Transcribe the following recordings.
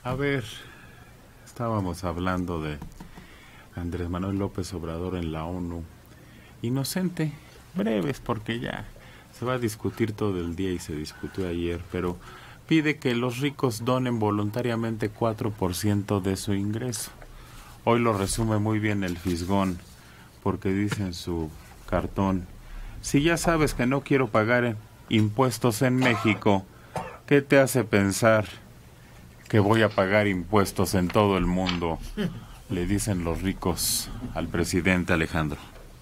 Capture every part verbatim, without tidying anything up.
A ver, estábamos hablando de Andrés Manuel López Obrador en la ONU. Inocente, breves, porque ya se va a discutir todo el día y se discutió ayer, pero pide que los ricos donen voluntariamente cuatro por ciento de su ingreso. Hoy lo resume muy bien el Fisgón, porque dice en su cartón: si ya sabes que no quiero pagar impuestos en México, ¿qué te hace pensar que voy a pagar impuestos en todo el mundo? Le dicen los ricos al presidente. Alejandro.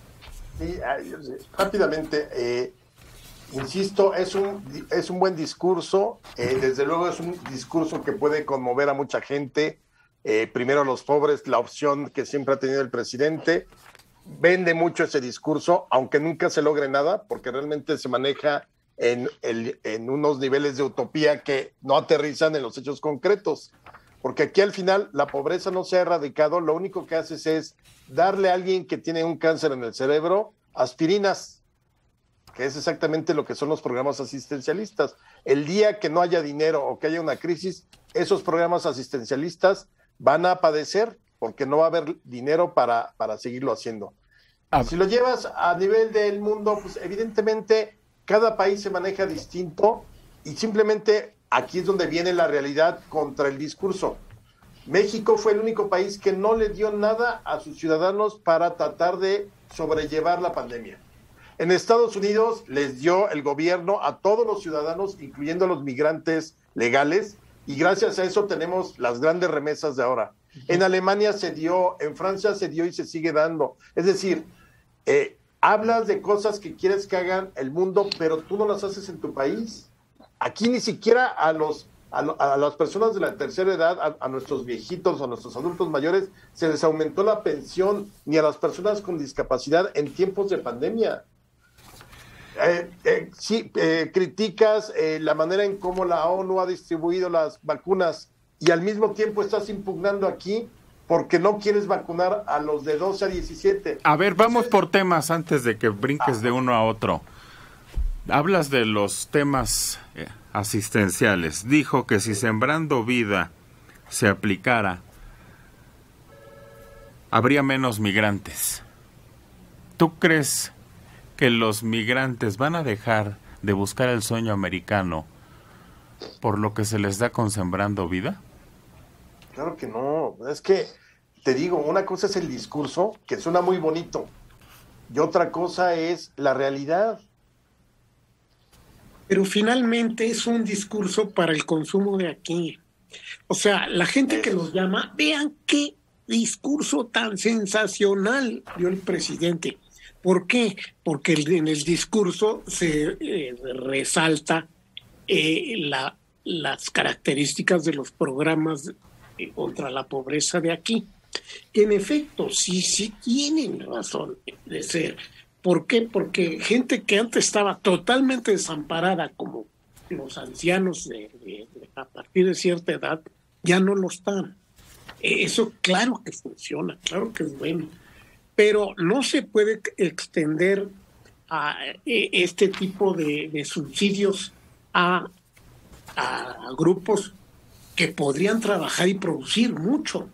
Sí, rápidamente, eh, insisto, es un, es un buen discurso, eh, desde luego es un discurso que puede conmover a mucha gente, eh, primero a los pobres, la opción que siempre ha tenido el presidente, vende mucho ese discurso, aunque nunca se logre nada, porque realmente se maneja en, el, en unos niveles de utopía que no aterrizan en los hechos concretos, porque aquí al final la pobreza no se ha erradicado, lo único que haces es darle a alguien que tiene un cáncer en el cerebro aspirinas, que es exactamente lo que son los programas asistencialistas. El día que no haya dinero o que haya una crisis, esos programas asistencialistas van a padecer porque no va a haber dinero para, para seguirlo haciendo. Ah. Si lo llevas a nivel del mundo, pues evidentemente cada país se maneja distinto y simplemente aquí es donde viene la realidad contra el discurso. México fue el único país que no le dio nada a sus ciudadanos para tratar de sobrellevar la pandemia. En Estados Unidos les dio el gobierno a todos los ciudadanos, incluyendo a los migrantes legales, y gracias a eso tenemos las grandes remesas de ahora. En Alemania se dio, en Francia se dio y se sigue dando. Es decir, eh, hablas de cosas que quieres que hagan el mundo, pero tú no las haces en tu país. Aquí ni siquiera a los a, lo, a las personas de la tercera edad, a, a nuestros viejitos, a nuestros adultos mayores, se les aumentó la pensión, ni a las personas con discapacidad en tiempos de pandemia. Eh, eh, sí, eh, criticas eh, la manera en cómo la ONU ha distribuido las vacunas y al mismo tiempo estás impugnando aquí porque no quieres vacunar a los de doce a diecisiete. A ver, vamos Entonces, por temas antes de que brinques ah, de uno a otro. Hablas de los temas eh, asistenciales. Dijo que si Sembrando Vida se aplicara, habría menos migrantes. ¿Tú crees que los migrantes van a dejar de buscar el sueño americano por lo que se les da con Sembrando Vida? Claro que no. Es que, te digo, una cosa es el discurso, que suena muy bonito, y otra cosa es la realidad. Pero finalmente es un discurso para el consumo de aquí. O sea, la gente que nos llama, vean qué discurso tan sensacional dio el presidente. ¿Por qué? Porque en el discurso se eh, resalta eh, la, las características de los programas eh, contra la pobreza de aquí. En efecto, sí, sí tienen razón de ser. ¿Por qué? Porque gente que antes estaba totalmente desamparada, como los ancianos de, de, de, a partir de cierta edad, ya no lo están. Eso claro que funciona, claro que es bueno, pero no se puede extender a este tipo de, de subsidios a, a grupos que podrían trabajar y producir mucho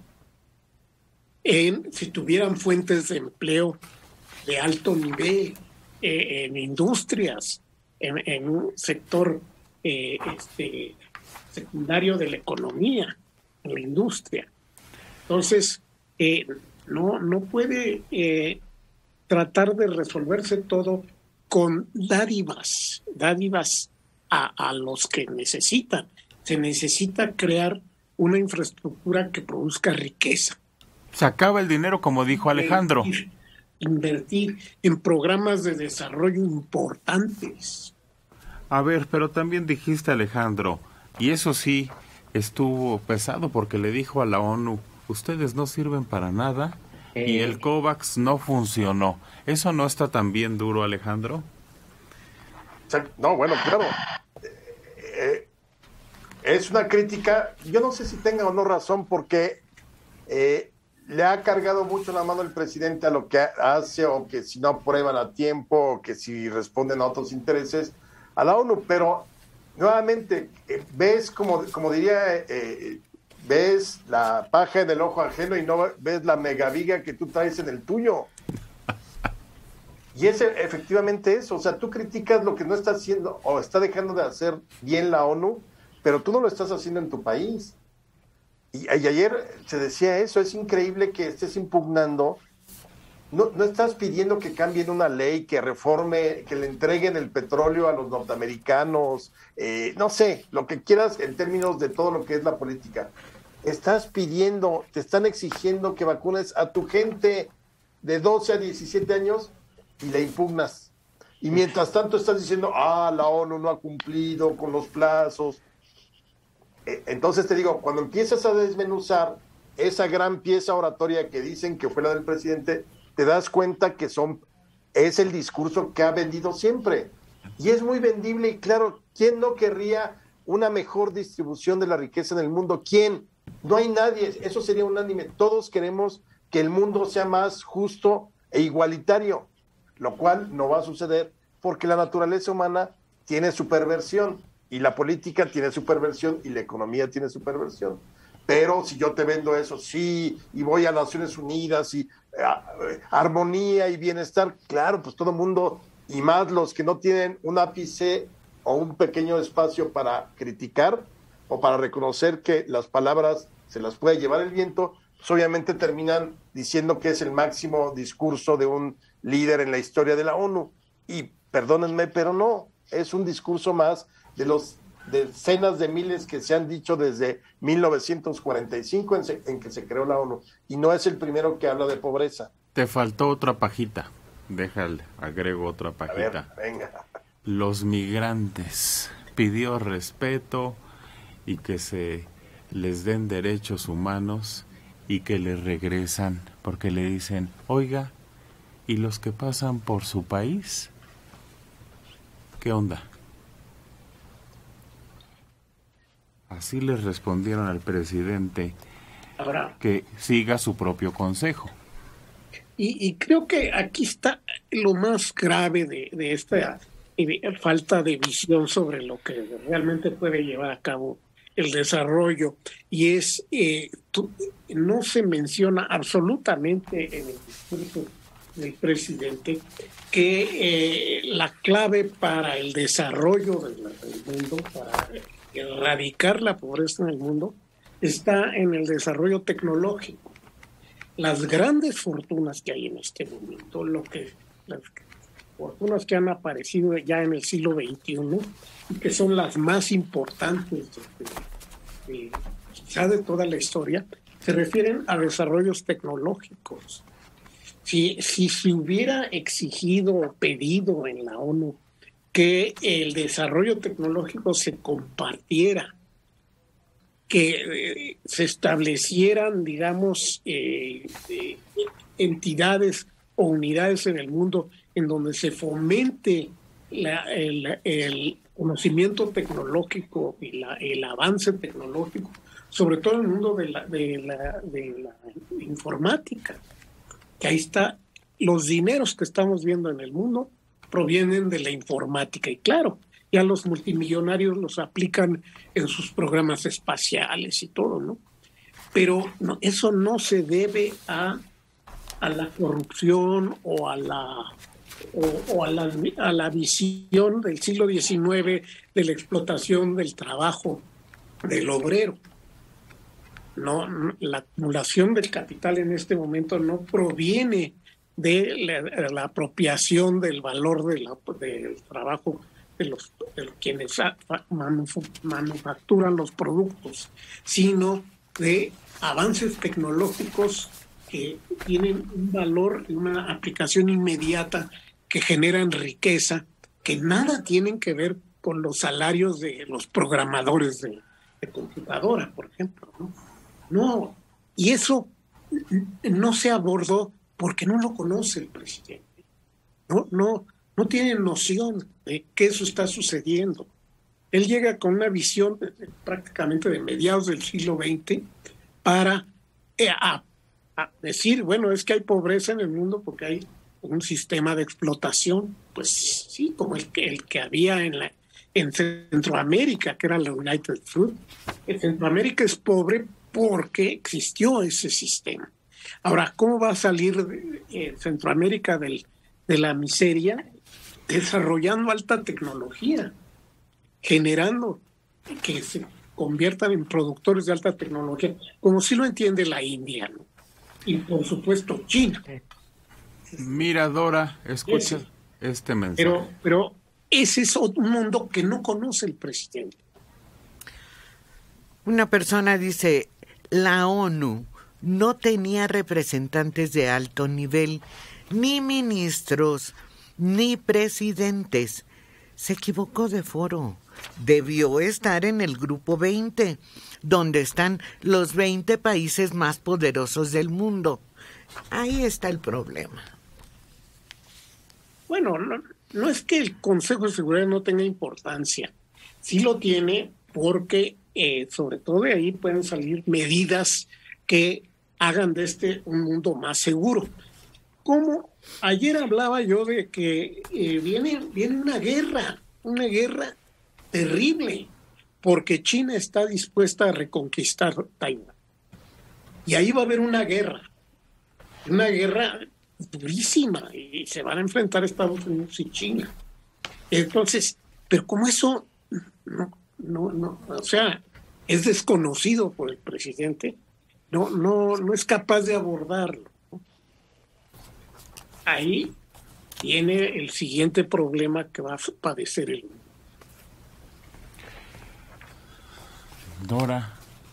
en, si tuvieran fuentes de empleo de alto nivel, eh, en industrias, en, en un sector eh, este, secundario de la economía, en la industria. Entonces, eh, no, no puede eh, tratar de resolverse todo con dádivas, dádivas a, a los que necesitan. Se necesita crear una infraestructura que produzca riqueza. Se acaba el dinero, como dijo Alejandro. Invertir, invertir en programas de desarrollo importantes. A ver, pero también dijiste, Alejandro, y eso sí estuvo pesado porque le dijo a la ONU, ustedes no sirven para nada eh. y el COVAX no funcionó. ¿Eso no está tan bien duro, Alejandro? No, bueno, claro. Eh, es una crítica, yo no sé si tenga o no razón, porque eh, le ha cargado mucho la mano el presidente a lo que hace, o que si no aprueban a tiempo, o que si responden a otros intereses a la ONU, pero nuevamente, eh, ves, como, como diría eh, ves la paja en el ojo ajeno y no ves la megaviga que tú traes en el tuyo. Y es efectivamente eso, o sea, tú criticas lo que no está haciendo o está dejando de hacer bien la ONU, pero tú no lo estás haciendo en tu país. Y, y ayer se decía eso, es increíble que estés impugnando, no, no estás pidiendo que cambien una ley, que reforme, que le entreguen el petróleo a los norteamericanos, eh, no sé, lo que quieras en términos de todo lo que es la política. Estás pidiendo, te están exigiendo que vacunes a tu gente de doce a diecisiete años y la impugnas. Y mientras tanto estás diciendo, ah, la ONU no ha cumplido con los plazos. Entonces te digo, cuando empiezas a desmenuzar esa gran pieza oratoria que dicen que fue la del presidente, te das cuenta que son es el discurso que ha vendido siempre. Y es muy vendible y claro, ¿quién no querría una mejor distribución de la riqueza en el mundo? ¿Quién? No hay nadie, eso sería unánime. Todos queremos que el mundo sea más justo e igualitario, lo cual no va a suceder porque la naturaleza humana tiene su perversión. Y la política tiene su perversión y la economía tiene su perversión. Pero si yo te vendo eso, sí, y voy a Naciones Unidas y eh, armonía y bienestar, claro, pues todo el mundo, y más los que no tienen un ápice o un pequeño espacio para criticar o para reconocer que las palabras se las puede llevar el viento, pues obviamente terminan diciendo que es el máximo discurso de un líder en la historia de la ONU. Y perdónenme, pero no, es un discurso más de los decenas de miles que se han dicho desde mil novecientos cuarenta y cinco en, se, en que se creó la ONU, y no es el primero que habla de pobreza. Te faltó otra pajita, déjale, agrego otra pajita. A ver, venga. Los migrantes, pidió respeto y que se les den derechos humanos y que les regresan, porque le dicen, oiga, ¿y los que pasan por su país? ¿Qué onda? Así les respondieron al presidente. Ahora, que siga su propio consejo. Y, y creo que aquí está lo más grave de, de esta de falta de visión sobre lo que realmente puede llevar a cabo el desarrollo. Y es, eh, tú, no se menciona absolutamente en el discurso del presidente que eh, la clave para el desarrollo del, del mundo, para erradicar la pobreza en el mundo, está en el desarrollo tecnológico. Las grandes fortunas que hay en este momento, lo que las fortunas que han aparecido ya en el siglo veintiuno y que son las más importantes de, de, quizá de toda la historia, se refieren a desarrollos tecnológicos. Si, si se hubiera exigido o pedido en la ONU que el desarrollo tecnológico se compartiera, que eh, se establecieran, digamos, eh, eh, entidades o unidades en el mundo en donde se fomente la, el, el conocimiento tecnológico y la, el avance tecnológico, sobre todo en el mundo de la, de la, de la informática, que ahí está, los dineros que estamos viendo en el mundo provienen de la informática y claro, ya los multimillonarios los aplican en sus programas espaciales y todo, ¿no? Pero no, eso no se debe a, a la corrupción o a la o, o a la a la visión del siglo diecinueve de la explotación del trabajo del obrero. No, la acumulación del capital en este momento no proviene de la, la apropiación del valor de la, del trabajo de los, de los quienes manufacturan los productos, sino de avances tecnológicos que tienen un valor y una aplicación inmediata que generan riqueza, que nada tienen que ver con los salarios de los programadores de, de computadora, por ejemplo, ¿no? No, y eso no se abordó porque no lo conoce el presidente. No, no, no tiene noción de que eso está sucediendo. Él llega con una visión de, de, prácticamente de mediados del siglo veinte para eh, a, a decir, bueno, es que hay pobreza en el mundo porque hay un sistema de explotación, pues sí, como el que, el que había en la en Centroamérica, que era la United Fruit. En Centroamérica es pobre porque existió ese sistema. Ahora, ¿cómo va a salir eh, Centroamérica del, de la miseria? Desarrollando alta tecnología, generando que se conviertan en productores de alta tecnología, como si lo entiende la India, ¿no? Y por supuesto China. Mira, Dora, escucha ese, este mensaje. Pero, pero ese es un mundo que no conoce el presidente. Una persona dice, la ONU no tenía representantes de alto nivel, ni ministros, ni presidentes. Se equivocó de foro. Debió estar en el grupo veinte, donde están los veinte países más poderosos del mundo. Ahí está el problema. Bueno, no, no es que el Consejo de Seguridad no tenga importancia. Sí lo tiene porque, eh, sobre todo de ahí, pueden salir medidas que hagan de este un mundo más seguro. Como ayer hablaba yo de que eh, viene, viene una guerra, una guerra terrible, porque China está dispuesta a reconquistar Taiwán. Y ahí va a haber una guerra, una guerra durísima, y se van a enfrentar Estados Unidos y China. Entonces, pero como eso, no, no, no, o sea, es desconocido por el presidente, no, no, no es capaz de abordarlo. Ahí viene el siguiente problema que va a padecer el mundo. Dora.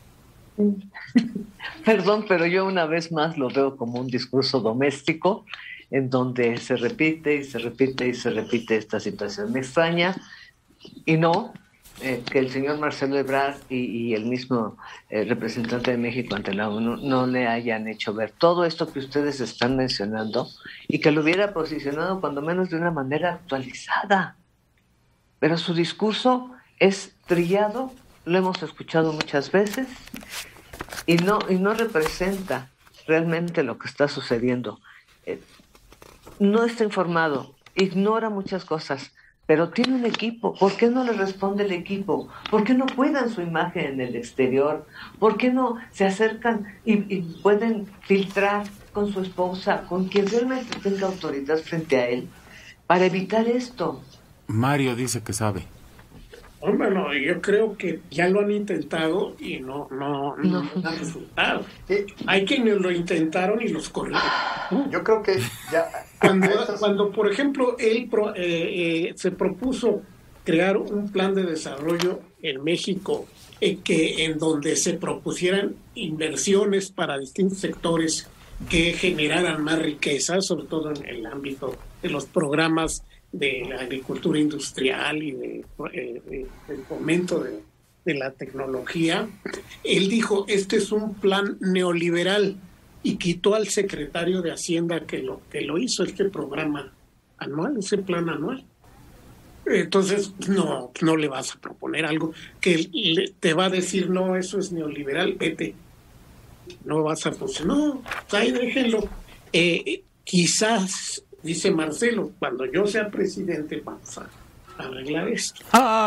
Perdón, pero yo una vez más lo veo como un discurso doméstico en donde se repite y se repite y se repite esta situación. Me extraña y no eh, que el señor Marcelo Ebrard y, y el mismo eh, representante de México ante la ONU no le hayan hecho ver todo esto que ustedes están mencionando y que lo hubiera posicionado cuando menos de una manera actualizada. Pero su discurso es trillado, lo hemos escuchado muchas veces y no, y no representa realmente lo que está sucediendo. Eh, no está informado, ignora muchas cosas, pero tiene un equipo. ¿Por qué no le responde el equipo? ¿Por qué no cuidan su imagen en el exterior? ¿Por qué no se acercan y, y pueden filtrar con su esposa, con quien realmente tenga autoridad frente a él, para evitar esto? Mario dice que sabe. Hombre, no, yo creo que ya lo han intentado y no, no, no, no ha resultado. Sí. Hay quienes lo intentaron y los corrieron. Yo creo que ya... Cuando, cuando por ejemplo, él pro, eh, eh, se propuso crear un plan de desarrollo en México eh, que en donde se propusieran inversiones para distintos sectores que generaran más riqueza, sobre todo en el ámbito de los programas de la agricultura industrial y de, eh, de, del fomento de, de la tecnología, él dijo, este es un plan neoliberal, y quitó al secretario de Hacienda que lo, que lo hizo, este programa anual, ese plan anual. Entonces, no, no le vas a proponer algo que le, te va a decir, no, eso es neoliberal, vete. No vas a funcionar, no, ahí déjenlo. Eh, quizás... Dice Marcelo, cuando yo sea presidente vamos a arreglar esto.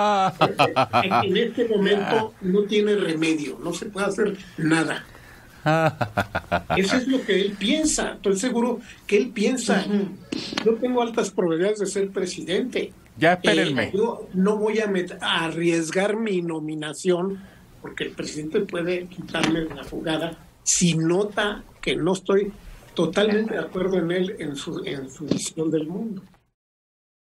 En este momento no tiene remedio, no se puede hacer nada. Eso es lo que él piensa. Estoy seguro que él piensa, yo tengo altas probabilidades de ser presidente. Ya, espérenme. Eh, yo no voy a, met- a arriesgar mi nominación porque el presidente puede quitarme de la jugada si nota que no estoy totalmente de acuerdo en él, en su, en su visión del mundo.